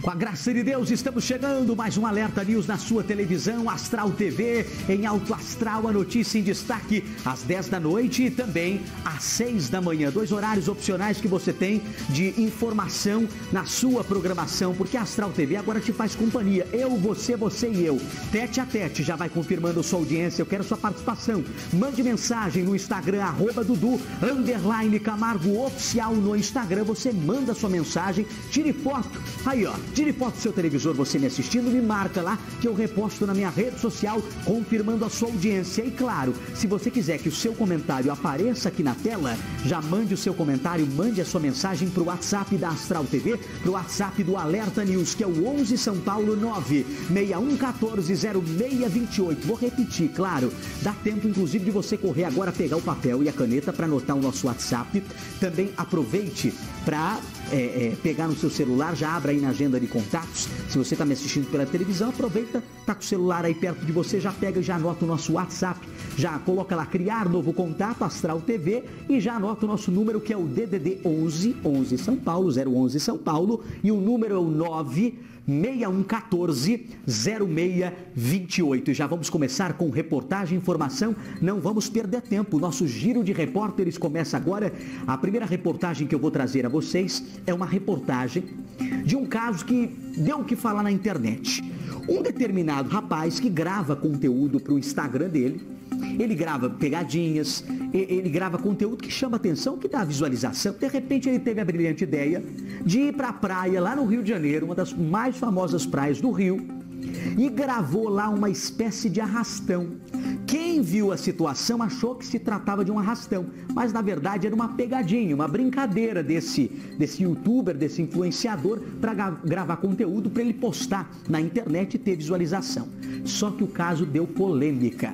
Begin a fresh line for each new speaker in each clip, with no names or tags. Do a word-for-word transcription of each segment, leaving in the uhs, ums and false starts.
Com a graça de Deus, estamos chegando, mais um Alerta News na sua televisão, Astral T V, em Alto Astral, a notícia em destaque, às dez da noite e também às seis da manhã. Dois horários opcionais que você tem de informação na sua programação, porque a Astral T V agora te faz companhia. Eu, você, você e eu. Tete a tete, já vai confirmando sua audiência, eu quero sua participação. Mande mensagem no Instagram, arroba Dudu, underline Camargo Oficial no Instagram, você manda sua mensagem, tire foto, aí ó. Tire foto do seu televisor, você me assistindo, me marca lá que eu reposto na minha rede social, confirmando a sua audiência. E claro, se você quiser que o seu comentário apareça aqui na tela, já mande o seu comentário, mande a sua mensagem para o WhatsApp da Astral T V, para o WhatsApp do Alerta News, que é o onze São Paulo nove seis um um quatro zero seis dois oito. Vou repetir, claro, dá tempo inclusive de você correr agora, pegar o papel e a caneta para anotar o nosso WhatsApp. Também aproveite para é, é, pegar no seu celular, já abra aí na agenda de contatos. Se você está me assistindo pela televisão, aproveita, tá com o celular aí perto de você, já pega e já anota o nosso WhatsApp, já coloca lá, criar novo contato, Astral T V, e já anota o nosso número, que é o D D D onze, onze São Paulo, zero onze São Paulo, e o número é o nove seis um quatro zero seis dois oito. E já vamos começar com reportagem, informação, não vamos perder tempo, o nosso giro de repórteres começa agora. A primeira reportagem que eu vou trazer a vocês é uma reportagem de um caso que deu o que falar na internet. Um determinado rapaz que grava conteúdo para o Instagram dele, ele grava pegadinhas, ele grava conteúdo que chama atenção, que dá visualização. De repente ele teve a brilhante ideia de ir para a praia lá no Rio de Janeiro, uma das mais famosas praias do Rio, e gravou lá uma espécie de arrastão. Quem viu a situação achou que se tratava de um arrastão, mas na verdade era uma pegadinha, uma brincadeira desse, desse youtuber, desse influenciador, para gravar conteúdo para ele postar na internet e ter visualização. Só que o caso deu polêmica.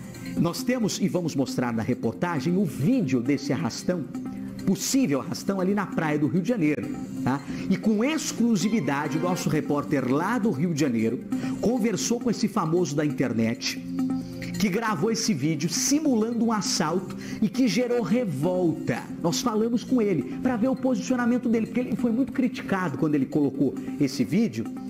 Nós temos, e vamos mostrar na reportagem, o vídeo desse arrastão, possível arrastão ali na praia do Rio de Janeiro, tá? E com exclusividade, o nosso repórter lá do Rio de Janeiro conversou com esse famoso da internet, que gravou esse vídeo simulando um assalto e que gerou revolta. Nós falamos com ele para ver o posicionamento dele, porque ele foi muito criticado quando ele colocou esse vídeo,